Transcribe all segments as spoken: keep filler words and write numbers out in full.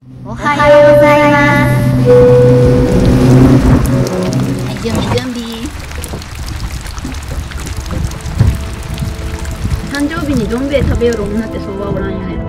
おはようございます。はい、準備準備。誕生日にどん兵衛食べよる女ってそうはおらんよね。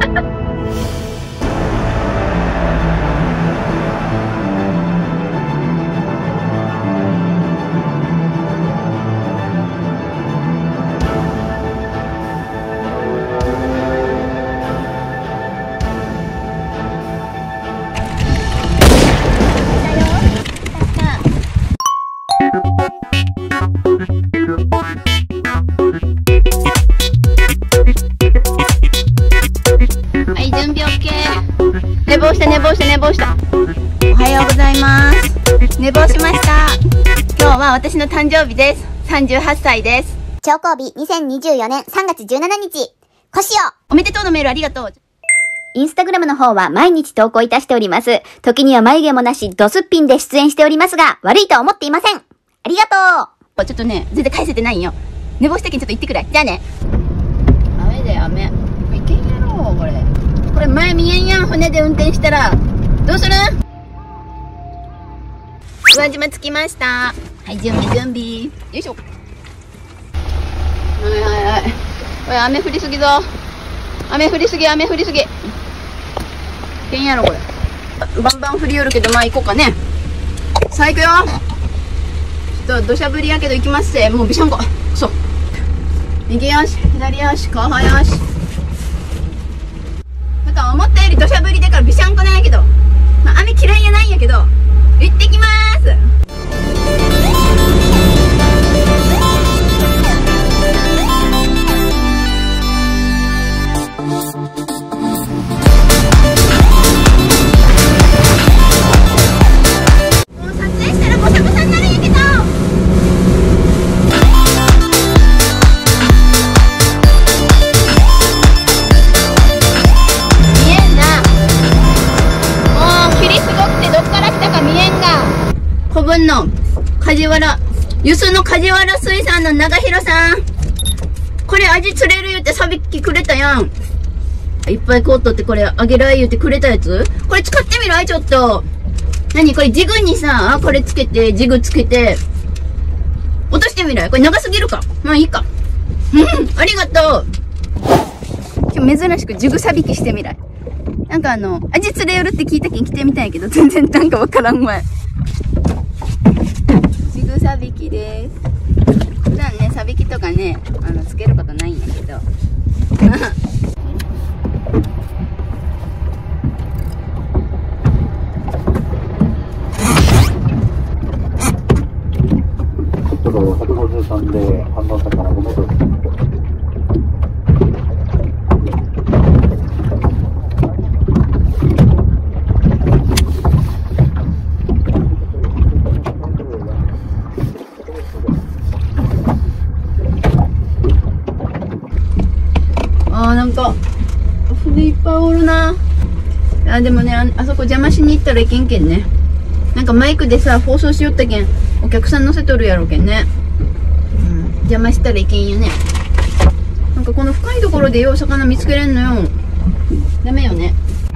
寝坊した寝坊した寝坊した。おはようございます。寝坊しました。今日は私の誕生日です。さんじゅうはっさいです。 調校日にせんにじゅうよねんさんがつじゅうしちにち。こしよおめでとうのメールありがとう。 インスタグラムの方は毎日投稿いたしております。時には眉毛もなし、ドスッピンで出演しておりますが、悪いとは思っていません。ありがとう。ちょっとね、全然返せてないんよ。寝坊したけんちょっと行ってくれ。じゃあね。雨だよ雨。いけんやろこれ。これ前見えんやん、船で運転したら。どうする？宇和島着きました。はい、準備準備。よいしょ。はいはいはい。これ雨降りすぎぞ。雨降りすぎ、雨降りすぎ。いけんやろ、これ。バンバン降りよるけど、まあ行こうかね。さあ行くよ。ちょっと土砂降りやけど行きますせ。もうびしゃんこ。そう。右足、左足、後半足。なんか思ったより土砂降りだからびしゃんこなんやけど、まあ、雨嫌いやないんやけど、行ってきまーす。もう撮影したらボサボサになるんやけど。古文の梶原、ゆすの梶原水産の長弘さん。これ味釣れる言ってさびきくれたやん。いっぱいこうとってこれあげらい言ってくれたやつ。これ使ってみろいちょっと。何これジグにさ、これつけて、ジグつけて、落としてみろい。これ長すぎるか。まあいいか。うん、ありがとう。今日珍しくジグさびきしてみらい。なんかあの、味釣れよるって聞いたけん来てみたんやけど、全然なんかわからんわい。ジグサビキです。普段ね、サビキとかね、あの、つけることないんやけど。 ちょっとひゃくごじゅうさんで反応したからごめんなさい。 あーなんか船いっぱいおるな。あでもね あ, あそこ邪魔しに行ったらいけんけんね。なんかマイクでさ放送しよったけんお客さん乗せとるやろうけんね、うん、邪魔したらいけんよね。なんかこの深いところでよう魚見つけれんのよ。ダメよね。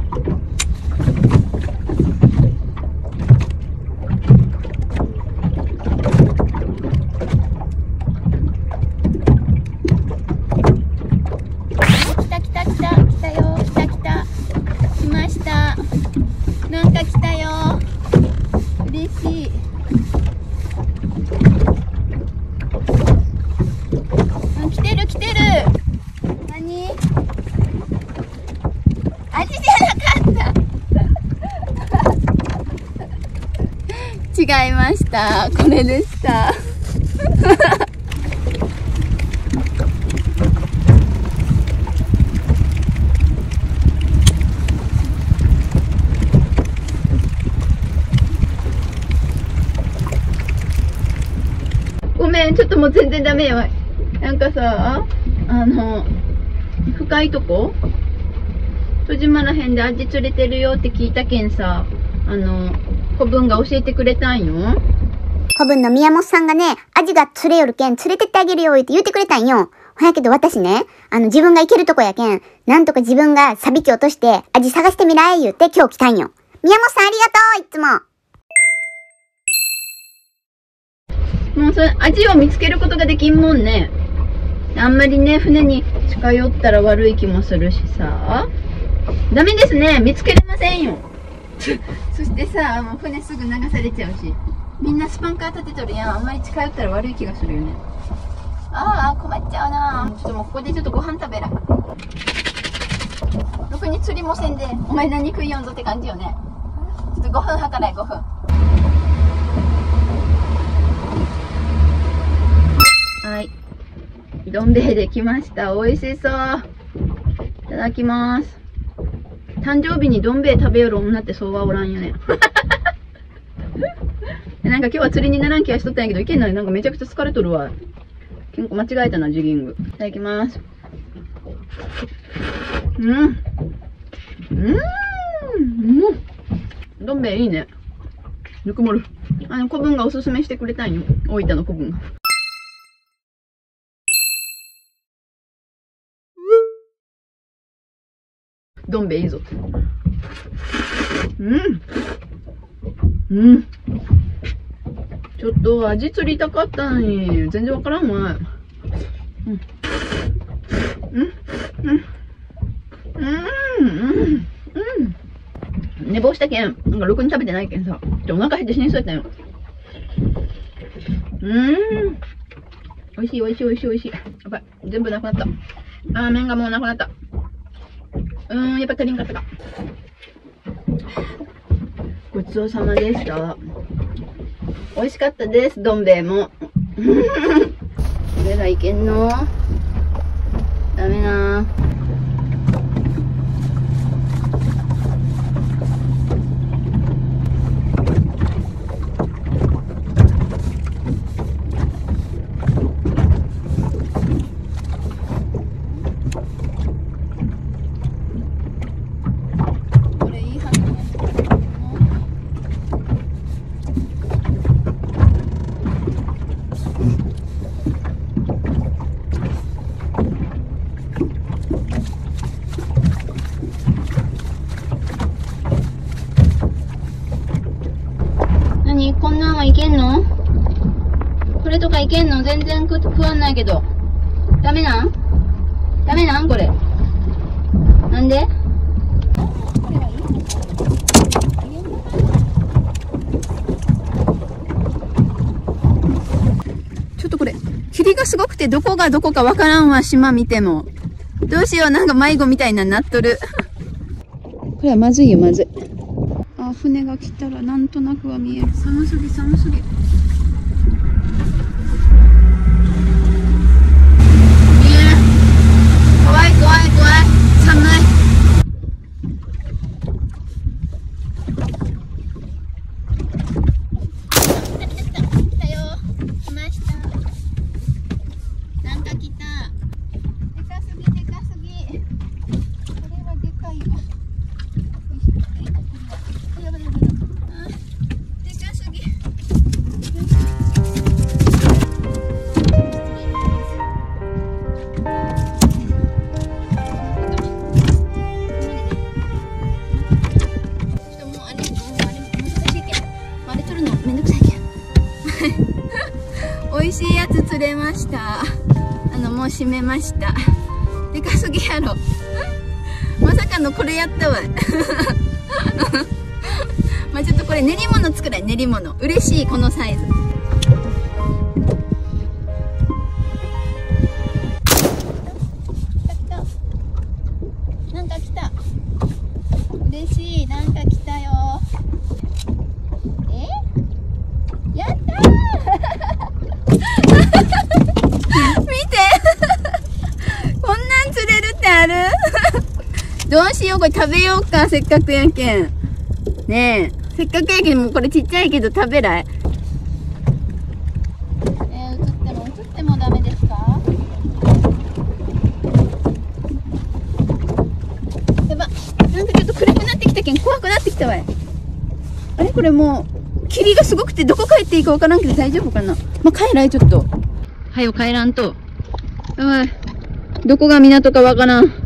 なんか来たよ。嬉しい。あ、来てる来てる。何？味じゃなかった。違いました。これでした。ごめん、ちょっともう全然ダメよ。なんかさ、あの、深いとこ戸島らへんでアジ釣れてるよって聞いたけんさ、あの、子分が教えてくれたんよ。 子分の宮本さんがね、アジが釣れよるけん連れてってあげるよって言ってくれたんよ。 ほやけど私ね、あの自分が行けるとこやけん、なんとか自分がサビキ落として味探してみらえ言って今日来たんよ。宮本さんありがとういつも。 もうそれ、味を見つけることができんもんね。あんまりね、船に近寄ったら悪い気もするしさ。ダメですね。見つけれませんよ。そしてさ、もう船すぐ流されちゃうし。みんなスパンカー立てとるやん。あんまり近寄ったら悪い気がするよね。ああ、困っちゃうな。ちょっともうここでちょっとご飯食べら。ろくに釣りもせんで、お前何食いよんぞって感じよね。ちょっとごふんはからい、ごふん。はい。どん兵衛できました。美味しそう。いただきます。誕生日にどん兵衛食べよる女ってそうはおらんよね。なんか今日は釣りにならん気がしとったんやけど、いけんのになんかめちゃくちゃ疲れとるわ。結構間違えたな、ジギング。いただきます。うん。うん。うん。どん兵衛いいね。ぬくもる。あの、古文がおすすめしてくれたんよ。大分の古文が。どん兵衛いいぞ。うん。うん。ちょっと味釣りたかったのに、全然わからんわ。うん。うん。うん。うん。うん。うん。寝坊したけん、なんかろくに食べてないけんさ、ちょお腹減って死にそうやったよ。うーん。美味しい美味しい美味しい美味しい。やばい。全部なくなった。あー、麺がもうなくなった。うーん、やっぱ足りんかったか。ごちそうさまでした。美味しかったです、どん兵衛も。これがいけんの？ダメなぁ。こんなんはいけんの？これとかいけんの？全然食わんないけど。ダメなん？ダメなんこれ。なんで？ちょっとこれ、霧がすごくてどこがどこかわからんわ、島見ても。どうしよう、なんか迷子みたいななっとる。これはまずいよ、まずい。あ、船が来たらなんとなくは見える。寒すぎ寒すぎ。見え。怖い怖い怖い。寒い。来た来た来た。来たよ。来ました。なんか来た。でかすぎでかすぎ。これはでかいわ。美味しいやつ釣れました。あのもう閉めました。でかすぎやろ。まさかのこれやったわ。まあちょっとこれ練り物作らい。練り物嬉しい、このサイズ。なんか来た。嬉しい、なんか来たよ。え？やったー。見て。こんなん釣れるってある？どうしよう、これ食べようか、せっかくやけん。ねえ、せっかくやけん、もうこれちっちゃいけど食べない？えー、映っても映ってもダメですか？やば、なんかちょっと暗くなってきたけん怖くなってきたわい。あれこれもう霧がすごくてどこ帰っていいかわからんけど大丈夫かな。まあ、帰らいちょっと。はよ帰らんと。うわ。 どこが港かわからん。来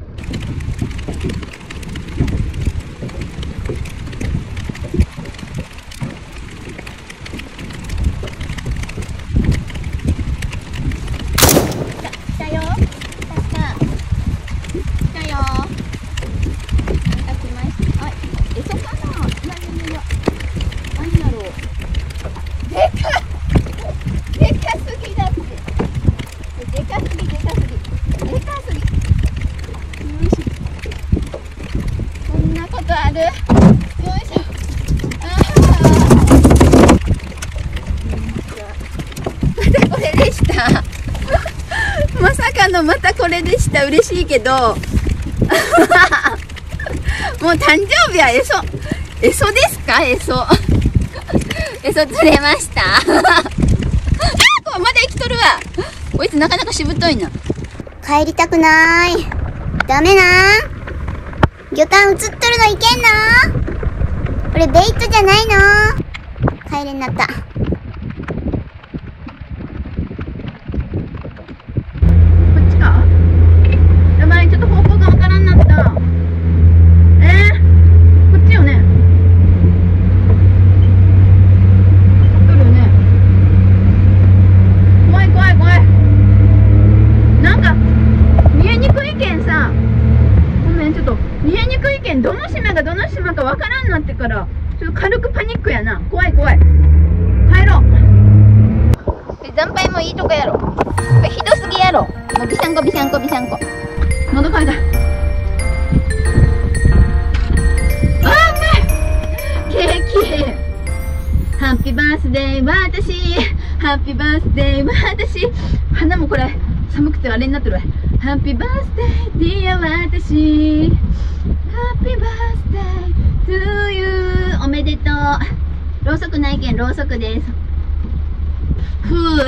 たよ。来た。来たよ。また来ました。あ、えそかな。いやいやいや。何だろう。でかい。でかすぎだって。でかすぎでかすぎ。でかすぎ。よいしょ。こんなことある？よいしょ。ああ。またこれでした。まさかのまたこれでした。嬉しいけど。もう誕生日はエソ。エソですか？エソ。エソ釣れました。あ、これまだ生きとるわ。こいつなかなかしぶといな。 帰りたくなーい。ダメなー。魚探映っとるのいけんの？これベイトじゃないの？帰れになった。 こっちか？やばい、ちょっと方向がわからんなった。えー、こっちよね。来るよね。怖い怖い怖い。なんか見えにくいけんさ。ごめん、ちょっと見えにくいけん、どの島がどの島かわからんなってから、ちょっと軽くパニックやな。怖い怖い。帰ろう。惨敗もいいとこやろ。これひどすぎやろ。もうビシャンコビシャンコビシャンコ。喉かいた。あー、うまい。ケーキ。ハッピーバースデー私。ハッピーバースデー私。鼻もこれ寒くてあれになってるわ。ハッピーバースデーディア私。ハッピーバースデートゥーユー。おめでとう。ろうそくないけんろうそくです。ふう。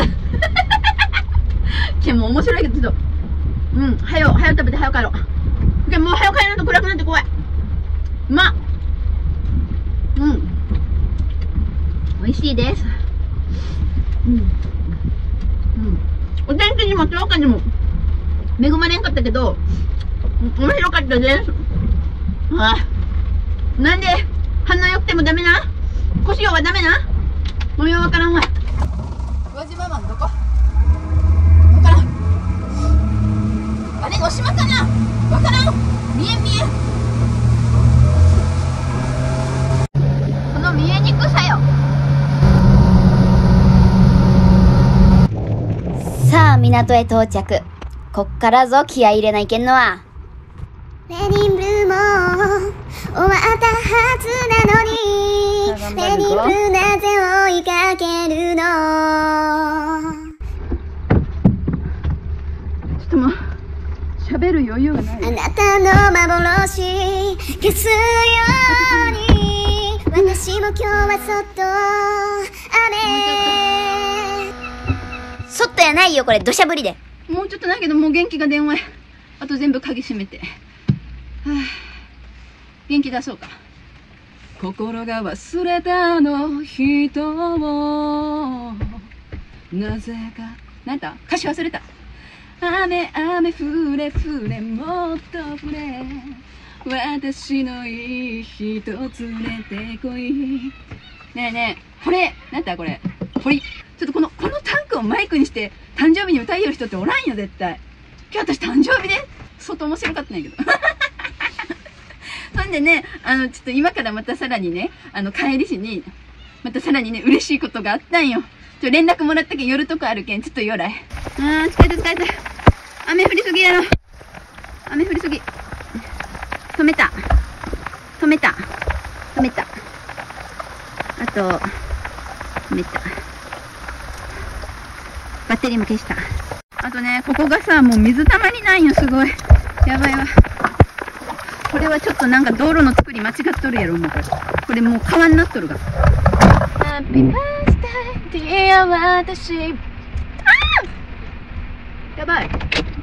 けんもう面白いけど、ちょっと。うん、はよ、はよ食べて、はよ帰ろう。けんもうはよ帰らんと暗くなって怖い。うまっ。うん。美味しいです。うん。うん。お天気にも強化にも恵まれんかったけど、面白かったです。ああ。なんで、鼻良くてもダメな？腰用はダメな？もうようわからんわ。宇和島湾どこ？わからん。あれ、お島かな？わからん。見えん見えん。この見えにくさよ。 さあ、港へ到着。こっからぞ気合い入れないけんのは。レニンブルーも終わったはずなのに、レニンブルーなぜ追いかけるの？ ちょっともう喋る余裕がない。 あなたの幻消すように、私も今日はそっと雨。そっとやないよ、これ土砂降りで。 もうちょっとないけど、もう元気が電話や。あと全部鍵閉めて。はあ、元気出そうか。心が忘れたの人をなぜか。なんだ歌詞忘れた。雨雨降れ降れもっと降れ、私のいい人連れてこい。ねえねえ、これなんだこれ、これちょっとこのこのタンクをマイクにして誕生日に歌いよる人っておらんよ絶対。今日私誕生日で相当面白かったんやけど。ほんでね、あのちょっと今からまたさらにね、あの帰りしにまたさらにね嬉しいことがあったんよ。ちょ連絡もらったけん寄るとこあるけんちょっと寄らい。あー疲れた疲れた。雨降りすぎやろ。雨降りすぎ。止めた止めた止めた。あと止めた。バッテリーも消した。あとね、ここがさもう水たまりないよ。すごいやばいわ。これはちょっとなんか道路の作り間違っとるやろ。もうこれこれもう川になっとるが。ハッピーバースデーディア私。あーやばい。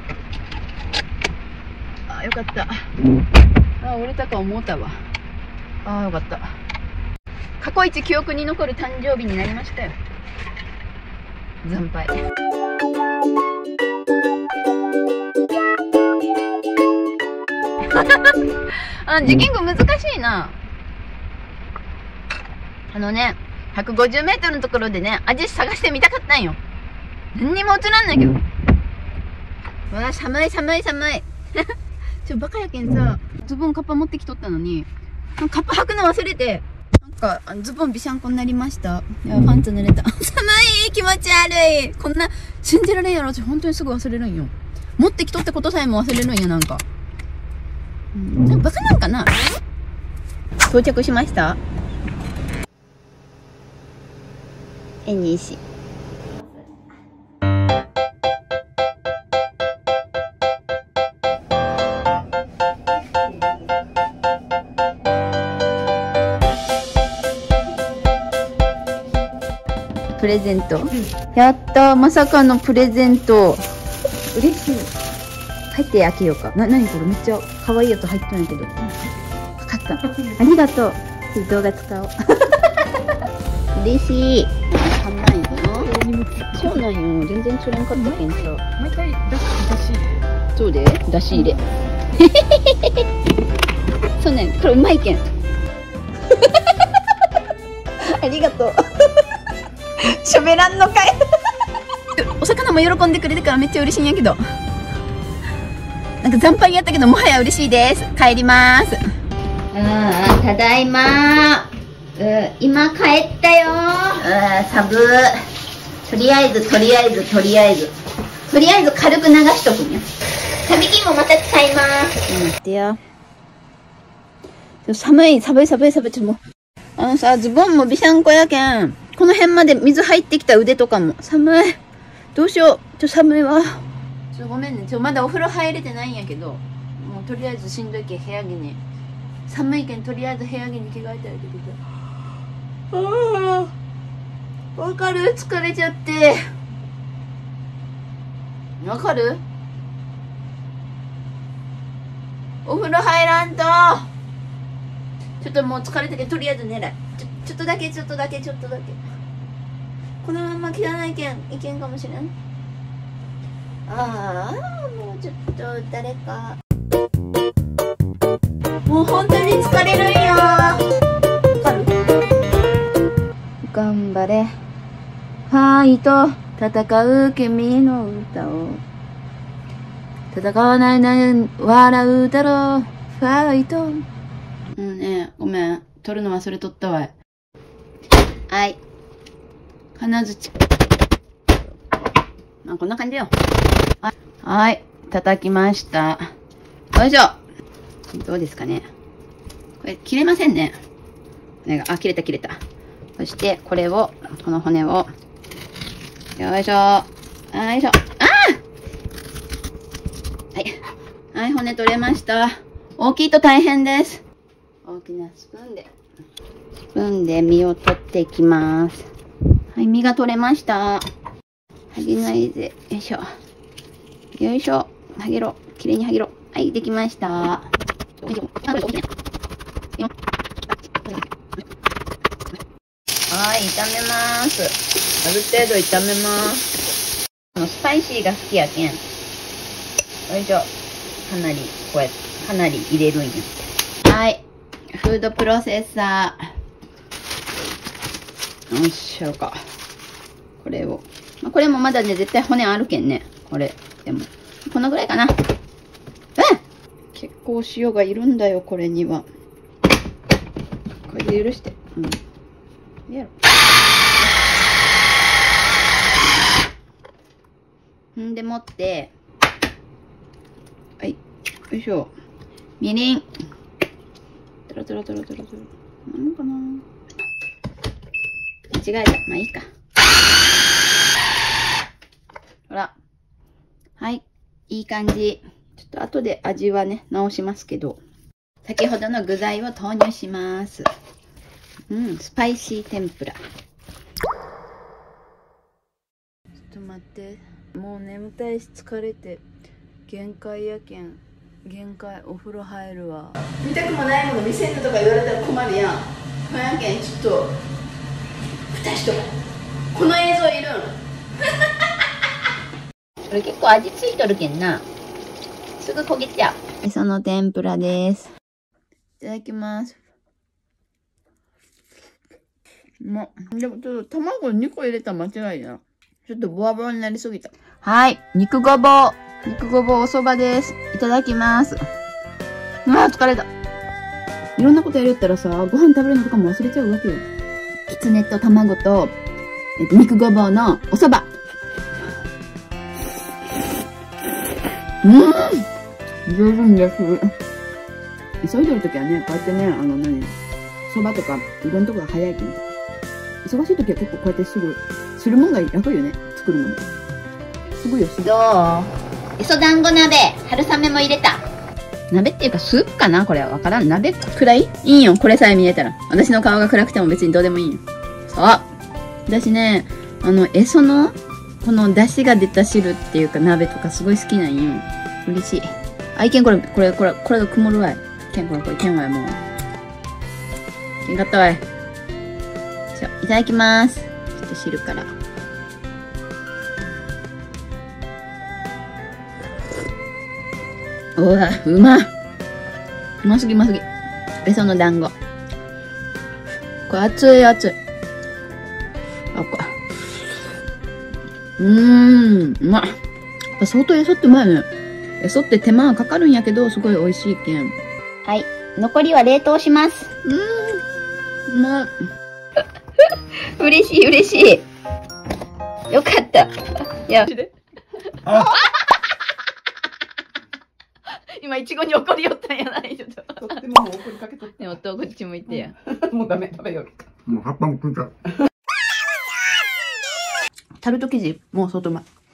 あよかった。あ折れたか思ったわ。あよかった。過去一記憶に残る誕生日になりましたよ。惨敗。 あ、受験難しいな。あのね、ひゃくごじゅうメートルのところでね、味探してみたかったんよ。何にも映らんないけど。うわ、寒い寒い寒い。ちょ、バカやけんさ、ズボンカッパ持ってきとったのに、カッパ履くの忘れて、なんか、ズボンびしゃんこになりました。いや、パンツ濡れた。寒い、気持ち悪い。こんな、信じられんやろ。私本当にすぐ忘れるんよ。持ってきとってことさえも忘れるんよ、なんか。うん、バカなんかな。到着しました。えにし。プレゼント、うん、やったー、まさかのプレゼント。嬉しい。入って開けようかな。なにこれ、めっちゃ可愛いやつ入ってるんやけど、うん、分かった。ありがとう。動画使おう。嬉しい。寒いよ。そうなんよ、全然釣れんかったけんさ。毎回だし入れ。そうで、だし入れ。そうね、これうまいけん。ありがとう。しゃべらんのかい。お魚も喜んでくれてからめっちゃ嬉しいんやけど、なんか惨敗やったけど、もはや嬉しいです。帰ります。ああ、ただいま。今帰ったよ。寒。とりあえずとりあえずとりあえずとりあえず軽く流しとくんや。旅金もまた使います。うん、待ってや。寒い寒い寒い寒い。ちょっともう、あのさ、ズボンもびしゃんこやけん、この辺まで水入ってきた腕とかも寒い。どうしよう。ちょ、寒いわ。ちょ、ごめんね。ちょ、まだお風呂入れてないんやけど、もうとりあえずしんどいけん部屋着に。寒いけんとりあえず部屋着に着替えてあげてください。ああ。わかる？疲れちゃって。わかる？お風呂入らんと。ちょっともう疲れたけど、とりあえず寝ない。ちょ、ちょっとだけ、ちょっとだけ、ちょっとだけ。このまま汚いけん、いけんかもしれん。ああ、もうちょっと誰か。もう本当に疲れるんよ。わかる？頑張れ。ファイト。戦う君の歌を。戦わないなら笑うだろう。ファイト。うんね、ごめん。取るの忘れとったわい。はい。金槌。あ、こんな感じよ。はい。はい。叩きました。よいしょ。どうですかね。これ、切れませんね。あ、切れた切れた。そして、これを、この骨を、よいしょ。よいしょ。ああ！はい。はい、骨取れました。大きいと大変です。大きなスプーンで、スプーンで身を取っていきます。はい、身が取れました。はぎないで、よいしょ。よいしょ。はげろ。きれいにはげろ。はい、できました。はい、炒めます。ある程度炒めます。このスパイシーが好きやけん。よいしょ。かなり、こうやって、かなり入れるんや。はい。フードプロセッサー。よいしょか。これを。まあ、これもまだね、絶対骨あるけんね。これ。でも、このぐらいかな。うん！結構塩がいるんだよ、これには。これで許して。うん。やろ。んでもって、はい。よいしょ。みりん。トロトロトロトロトロ。なんのかな？間違えた。まあいいか。ほら。はい。いい感じ。ちょっと後で味はね、直しますけど。先ほどの具材を投入します。うん、スパイシー天ぷら。ちょっと待って。もう眠たいし疲れて。限界やけん。限界。お風呂入るわ。見たくもないもの見せんのとか言われたら困るやん。ほやけん、ちょっと。蓋しとこう。この映像いるん。これ結構味ついとるけんな。すぐ焦げちゃう。その天ぷらです。 ただきます。ま、でもちょっと卵にこ入れたら間違いな。ちょっとボワボワになりすぎた。はい。肉ごぼう。肉ごぼうお蕎麦です。いただきます。うわー疲れた。いろんなことやるったらさ、ご飯食べるのとかも忘れちゃうわけよ。きつねと卵と、えっと、肉ごぼうのお蕎麦。うーん上手です。急いでるときはね、こうやってね、あの何、蕎麦とか、うどんとかが早いけど、忙しいときは結構こうやってすぐ、するもんが楽よね、作るのも。すごいよ、すごい。どう？磯団子鍋、春雨も入れた。鍋っていうかスープかなこれはわからん。鍋くらいいいよ。これさえ見えたら。私の顔が暗くても別にどうでもいいよ。そう。私ね、あの、えその、この出汁が出た汁っていうか鍋とかすごい好きなんよ。嬉しい。あ、いけんこれ、これ、これ、これが曇るわい。いけんこれ、これいけんわい、もう。いけんかったわい。しょ、いただきます。ちょっと汁から。うわ、うまっ。うますぎうますぎ。えその団子。これ熱い熱い。あ、これ。うーん、うまっ。やっぱ相当えそってうまいね。えそって手間はかかるんやけど、すごい美味しいけん。 はい。残りは冷凍します。 うーん、うまっ。嬉しい嬉しい。よかった。いや。今、いちごに怒りよったんやない。ちょっと。とってももう怒りかけとって。でも、こっち向いてや。もうダメ、食べよう。 もう葉っぱも食いたい。 タルト生地、もう相当うまい。